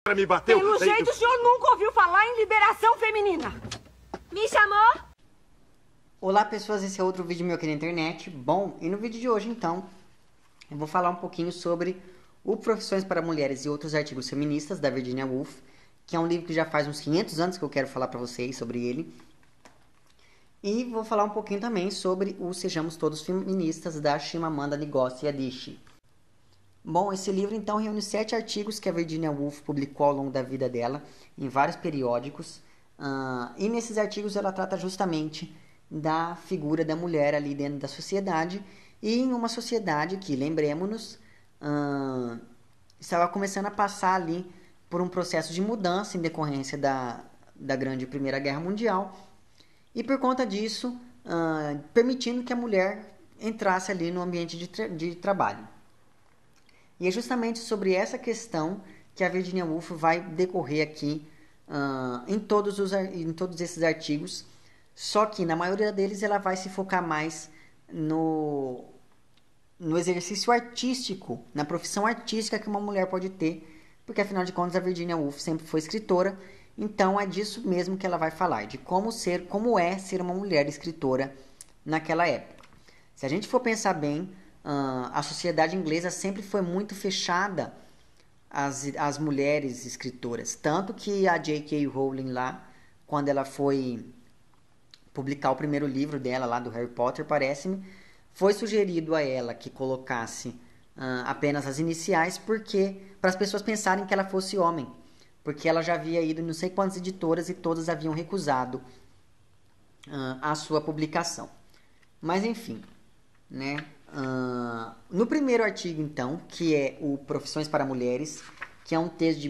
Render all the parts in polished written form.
me bateu. Pelo jeito, o senhor nunca ouviu falar em liberação feminina. Me chamou? Olá pessoas, esse é outro vídeo meu aqui na internet. Bom, e no vídeo de hoje então, eu vou falar um pouquinho sobre o Profissões para Mulheres e Outros Artigos Feministas, da Virginia Woolf, que é um livro que já faz uns 500 anos que eu quero falar para vocês sobre ele. E vou falar um pouquinho também sobre o Sejamos Todos Feministas, da Chimamanda Ngozi Adichie. Bom, esse livro então reúne 7 artigos que a Virginia Woolf publicou ao longo da vida dela, em vários periódicos. E nesses artigos ela trata justamente da figura da mulher ali dentro da sociedade, e em uma sociedade que, lembremos-nos, estava começando a passar ali por um processo de mudança em decorrência da grande Primeira Guerra Mundial, e por conta disso, permitindo que a mulher entrasse ali no ambiente de trabalho. E é justamente sobre essa questão que a Virginia Woolf vai decorrer aqui em todos esses artigos, só que na maioria deles ela vai se focar mais no exercício artístico, na profissão artística que uma mulher pode ter, porque afinal de contas a Virginia Woolf sempre foi escritora, então é disso mesmo que ela vai falar, de como é ser uma mulher escritora naquela época. Se a gente for pensar bem, a sociedade inglesa sempre foi muito fechada às mulheres escritoras, tanto que a J.K. Rowling lá, quando ela foi publicar o primeiro livro dela lá do Harry Potter, parece-me, foi sugerido a ela que colocasse apenas as iniciais, porque para as pessoas pensarem que ela fosse homem, porque ela já havia ido em não sei quantas editoras e todas haviam recusado a sua publicação. Mas enfim, né? No primeiro artigo então, que é o Profissões para Mulheres, que é um texto de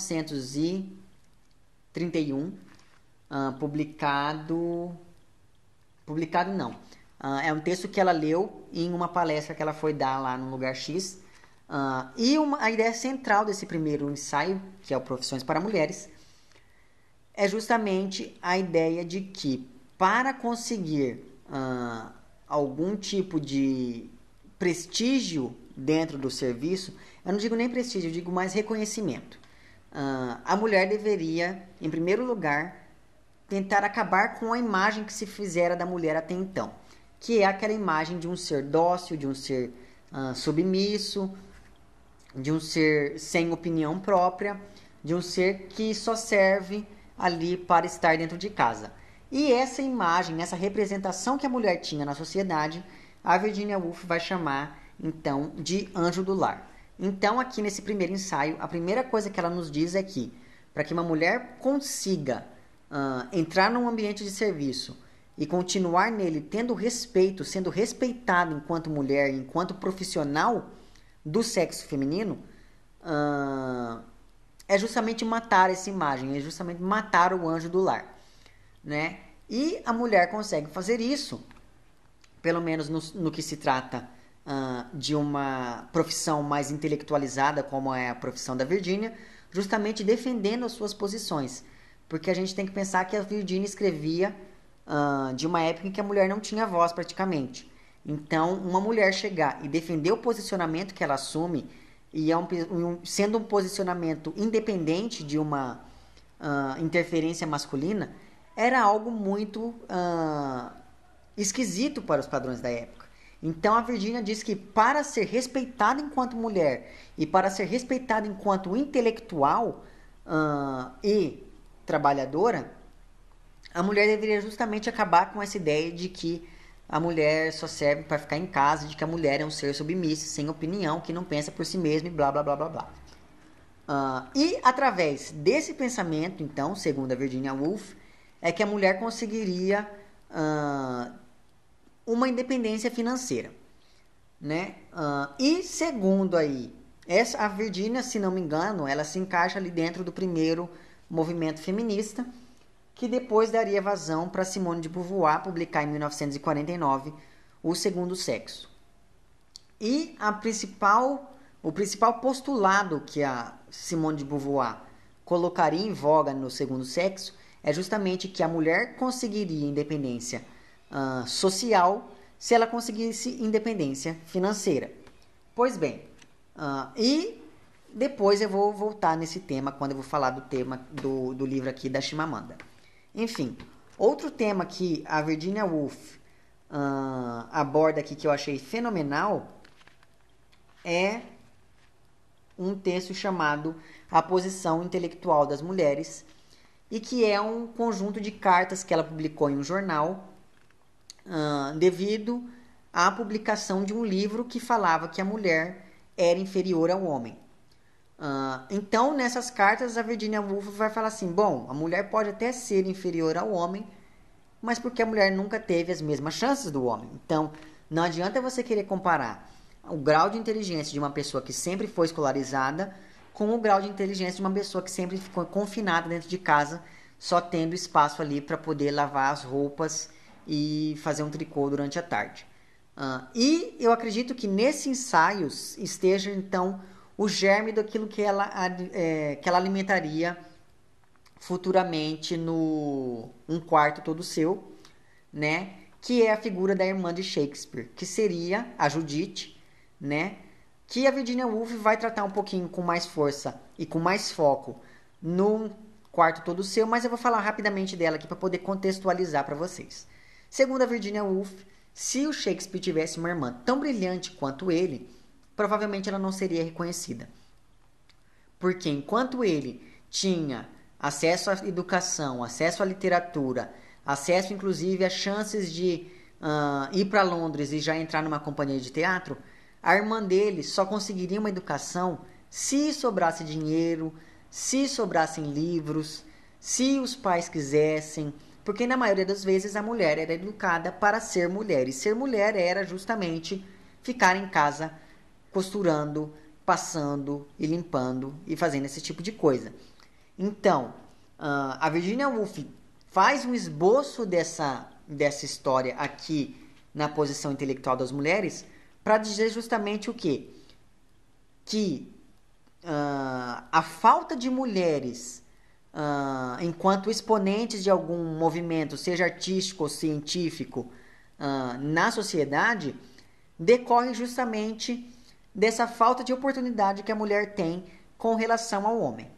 1931, publicado não. É um texto que ela leu em uma palestra que ela foi dar lá no lugar X. E a ideia central desse primeiro ensaio, que é o Profissões para Mulheres, é justamente a ideia de que para conseguir algum tipo de prestígio dentro do serviço, eu não digo nem prestígio, eu digo mais reconhecimento. A mulher deveria, em primeiro lugar, tentar acabar com a imagem que se fizera da mulher até então, que é aquela imagem de um ser dócil, de um ser submisso, de um ser sem opinião própria, de um ser que só serve ali para estar dentro de casa. E essa imagem, essa representação que a mulher tinha na sociedade, a Virginia Woolf vai chamar então de anjo do lar. Então aqui nesse primeiro ensaio, a primeira coisa que ela nos diz é que para que uma mulher consiga entrar num ambiente de serviço e continuar nele tendo respeito, sendo respeitada enquanto mulher, enquanto profissional do sexo feminino, é justamente matar essa imagem, é justamente matar o anjo do lar, né? E a mulher consegue fazer isso, pelo menos no que se trata de uma profissão mais intelectualizada, como é a profissão da Virginia, justamente defendendo as suas posições. Porque a gente tem que pensar que a Virginia escrevia de uma época em que a mulher não tinha voz praticamente. Então, uma mulher chegar e defender o posicionamento que ela assume, e sendo um posicionamento independente de uma interferência masculina, era algo muito esquisito para os padrões da época. Então, a Virginia diz que para ser respeitada enquanto mulher e para ser respeitada enquanto intelectual e trabalhadora, a mulher deveria justamente acabar com essa ideia de que a mulher só serve para ficar em casa, de que a mulher é um ser submisso, sem opinião, que não pensa por si mesma e blá blá blá blá blá. E através desse pensamento, então, segundo a Virginia Woolf, é que a mulher conseguiria uma independência financeira, né? E segundo aí, a Virginia, se não me engano, ela se encaixa ali dentro do primeiro movimento feminista, que depois daria vazão para Simone de Beauvoir publicar em 1949 O Segundo Sexo. E o principal postulado que a Simone de Beauvoir colocaria em voga no Segundo Sexo é justamente que a mulher conseguiria independência social se ela conseguisse independência financeira. Pois bem, e depois eu vou voltar nesse tema quando eu vou falar do tema do livro aqui da Chimamanda. Enfim, outro tema que a Virginia Woolf aborda aqui que eu achei fenomenal é um texto chamado A Posição Intelectual das Mulheres, e que é um conjunto de cartas que ela publicou em um jornal devido à publicação de um livro que falava que a mulher era inferior ao homem. Então, nessas cartas, a Virginia Woolf vai falar assim, bom, a mulher pode até ser inferior ao homem, mas porque a mulher nunca teve as mesmas chances do homem. Então, não adianta você querer comparar o grau de inteligência de uma pessoa que sempre foi escolarizada com o grau de inteligência de uma pessoa que sempre ficou confinada dentro de casa, só tendo espaço ali para poder lavar as roupas e fazer um tricô durante a tarde. E eu acredito que nesses ensaios esteja, então, o germe daquilo que ela alimentaria futuramente no Um Quarto Todo Seu, né? Que é a figura da irmã de Shakespeare, que seria a Judith, né? Que a Virginia Woolf vai tratar um pouquinho com mais força e com mais foco no Quarto Todo Seu, mas eu vou falar rapidamente dela aqui para poder contextualizar para vocês. Segundo a Virginia Woolf, se o Shakespeare tivesse uma irmã tão brilhante quanto ele, provavelmente ela não seria reconhecida. Porque enquanto ele tinha acesso à educação, acesso à literatura, acesso inclusive a chances de ir para Londres e já entrar numa companhia de teatro, a irmã dele só conseguiria uma educação se sobrasse dinheiro, se sobrassem livros, se os pais quisessem, porque na maioria das vezes a mulher era educada para ser mulher, e ser mulher era justamente ficar em casa costurando, passando e limpando e fazendo esse tipo de coisa. Então, a Virginia Woolf faz um esboço dessa história aqui na Posição Intelectual das Mulheres para dizer justamente o quê? Que a falta de mulheres enquanto exponentes de algum movimento, seja artístico ou científico, na sociedade, decorre justamente dessa falta de oportunidade que a mulher tem com relação ao homem.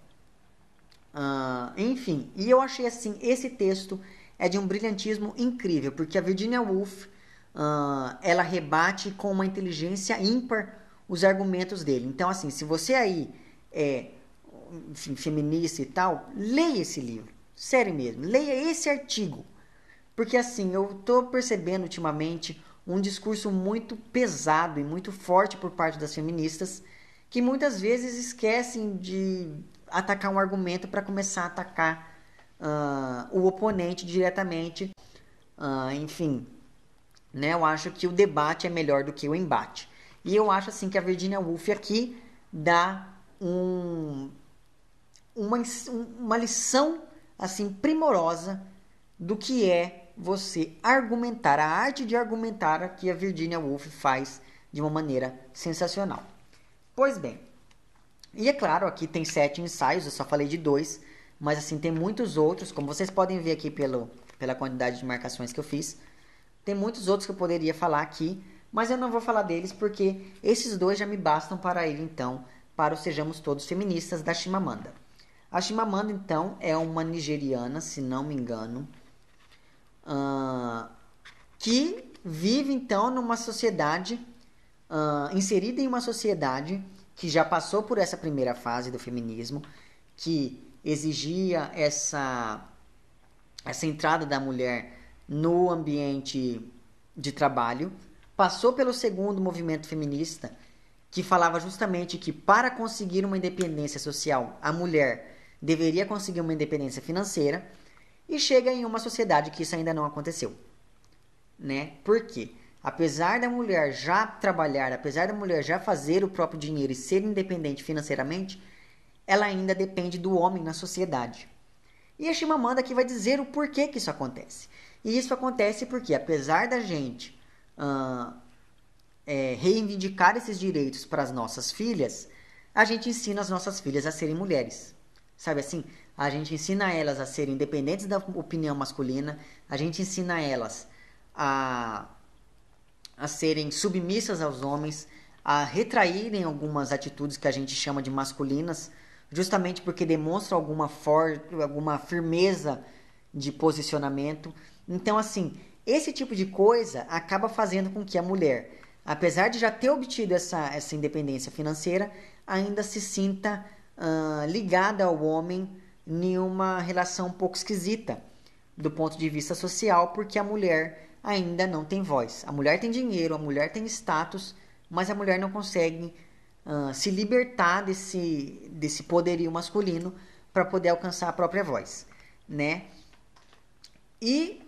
Enfim, e eu achei assim, esse texto é de um brilhantismo incrível, porque a Virginia Woolf ela rebate com uma inteligência ímpar os argumentos dele. Então, assim, se você aí é enfim, feminista e tal, leia esse livro, sério mesmo, leia esse artigo, porque assim, eu tô percebendo ultimamente um discurso muito pesado e muito forte por parte das feministas, que muitas vezes esquecem de atacar um argumento para começar a atacar o oponente diretamente. Enfim, né? Eu acho que o debate é melhor do que o embate. E eu acho assim que a Virginia Woolf aqui dá uma lição assim primorosa do que é você argumentar, a arte de argumentar que a Virginia Woolf faz de uma maneira sensacional. Pois bem, e é claro, aqui tem 7 ensaios, eu só falei de 2, mas assim tem muitos outros, como vocês podem ver aqui pela quantidade de marcações que eu fiz, tem muitos outros que eu poderia falar aqui, mas eu não vou falar deles porque esses 2 já me bastam para ir então para o Sejamos Todos Feministas da Chimamanda. A Chimamanda, então, é uma nigeriana, se não me engano, que vive, então, numa sociedade, inserida em uma sociedade que já passou por essa primeira fase do feminismo, que exigia essa entrada da mulher no ambiente de trabalho, passou pelo segundo movimento feminista, que falava justamente que para conseguir uma independência social, a mulher deveria conseguir uma independência financeira, e chega em uma sociedade que isso ainda não aconteceu, né? Por quê? Apesar da mulher já trabalhar, apesar da mulher já fazer o próprio dinheiro e ser independente financeiramente, ela ainda depende do homem na sociedade. E a Chimamanda aqui vai dizer o porquê que isso acontece. E isso acontece porque, apesar da gente reivindicar esses direitos para as nossas filhas, a gente ensina as nossas filhas a serem mulheres. Sabe assim? A gente ensina elas a serem independentes da opinião masculina, a gente ensina elas a serem submissas aos homens, a retraírem algumas atitudes que a gente chama de masculinas, justamente porque demonstram alguma firmeza de posicionamento. Então, assim, esse tipo de coisa acaba fazendo com que a mulher, apesar de já ter obtido essa independência financeira, ainda se sinta ligada ao homem em uma relação um pouco esquisita do ponto de vista social, porque a mulher ainda não tem voz. A mulher tem dinheiro, a mulher tem status, mas a mulher não consegue se libertar desse poderio masculino para poder alcançar a própria voz, né? E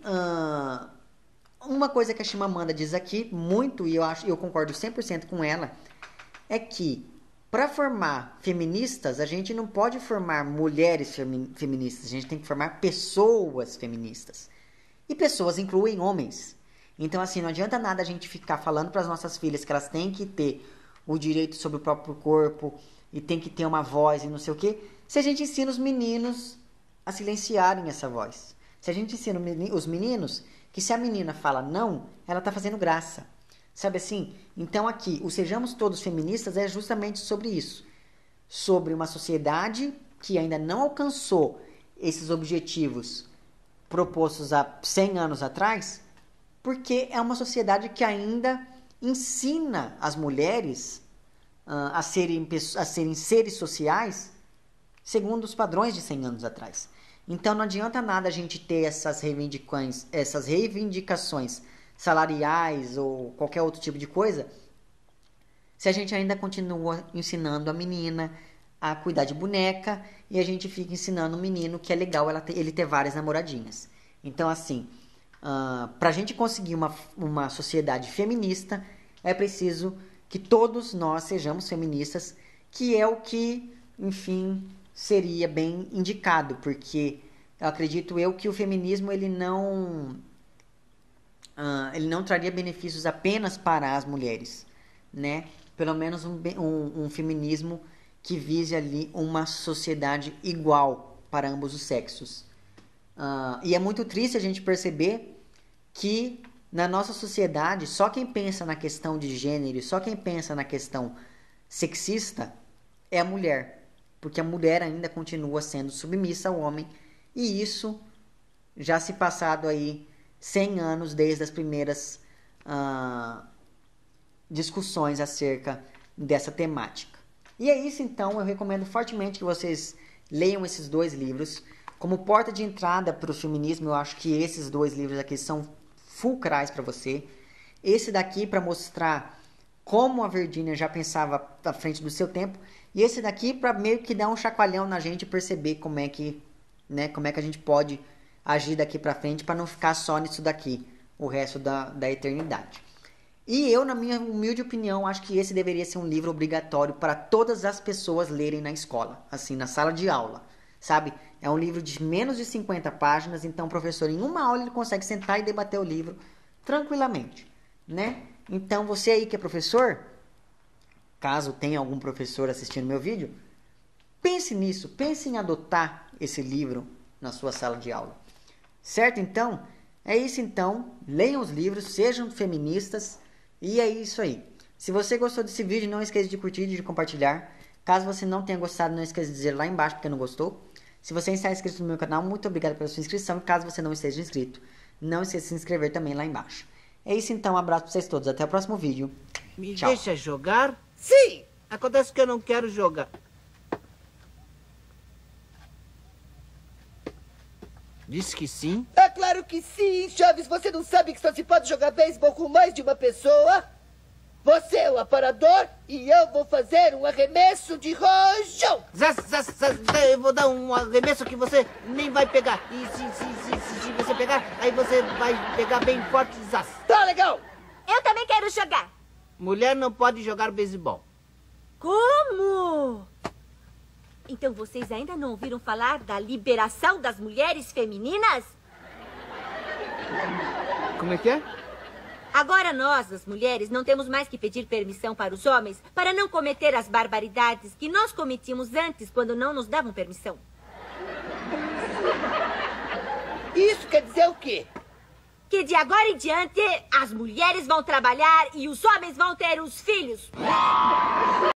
uma coisa que a Chimamanda diz aqui muito, e eu concordo 100% com ela, é que para formar feministas, a gente não pode formar mulheres feministas, a gente tem que formar pessoas feministas. E pessoas incluem homens. Então, assim, não adianta nada a gente ficar falando para as nossas filhas que elas têm que ter o direito sobre o próprio corpo e tem que ter uma voz e não sei o quê, se a gente ensina os meninos a silenciarem essa voz. Se a gente ensina os meninos que se a menina fala não, ela está fazendo graça. Sabe assim? Então aqui, o Sejamos Todos Feministas é justamente sobre isso. Sobre uma sociedade que ainda não alcançou esses objetivos propostos há 100 anos atrás, porque é uma sociedade que ainda ensina as mulheres a serem seres sociais segundo os padrões de 100 anos atrás. Então não adianta nada a gente ter essas reivindicações salariais ou qualquer outro tipo de coisa se a gente ainda continua ensinando a menina a cuidar de boneca e a gente fica ensinando o menino que é legal ele ter várias namoradinhas. Então, assim, para a gente conseguir uma sociedade feminista, é preciso que todos nós sejamos feministas, que é o que, enfim, seria bem indicado, porque eu acredito que o feminismo ele não traria benefícios apenas para as mulheres, né? Pelo menos um feminismo que vise ali uma sociedade igual para ambos os sexos. E é muito triste a gente perceber que na nossa sociedade só quem pensa na questão de gênero, só quem pensa na questão sexista é a mulher, porque a mulher ainda continua sendo submissa ao homem, e isso já se passado aí 100 anos desde as primeiras discussões acerca dessa temática. E é isso então, eu recomendo fortemente que vocês leiam esses dois livros. Como porta de entrada para o feminismo, eu acho que esses dois livros aqui são fulcrais para você. Esse daqui para mostrar como a Virginia já pensava à frente do seu tempo, e esse daqui para meio que dar um chacoalhão na gente e perceber como é que a gente pode agir daqui para frente para não ficar só nisso daqui o resto da eternidade. E eu, na minha humilde opinião, acho que esse deveria ser um livro obrigatório para todas as pessoas lerem na escola, assim, na sala de aula, sabe? É um livro de menos de 50 páginas, então o professor em uma aula ele consegue sentar e debater o livro tranquilamente, né? Então você aí que é professor, caso tenha algum professor assistindo meu vídeo, pense nisso, pense em adotar esse livro na sua sala de aula. Certo, então? É isso, então. Leiam os livros, sejam feministas, e é isso aí. Se você gostou desse vídeo, não esqueça de curtir e de compartilhar. Caso você não tenha gostado, não esqueça de dizer lá embaixo porque não gostou. Se você está inscrito no meu canal, muito obrigado pela sua inscrição. E caso você não esteja inscrito, não esqueça de se inscrever também lá embaixo. É isso, então. Um abraço para vocês todos. Até o próximo vídeo. Me Tchau. deixa jogar? Sim! Acontece que eu não quero jogar. Disse que sim? É claro que sim, Chaves. Você não sabe que só se pode jogar beisebol com mais de uma pessoa? Você é o aparador e eu vou fazer um arremesso de rojão. Eu vou dar um arremesso que você nem vai pegar. E se você pegar, aí você vai pegar bem forte. Zaz. Tá legal. Eu também quero jogar. Mulher não pode jogar beisebol. Como? Então vocês ainda não ouviram falar da liberação das mulheres femininas? Como é que é? Agora nós, as mulheres, não temos mais que pedir permissão para os homens para não cometer as barbaridades que nós cometíamos antes quando não nos davam permissão. Isso quer dizer o quê? que de agora em diante as mulheres vão trabalhar e os homens vão ter os filhos.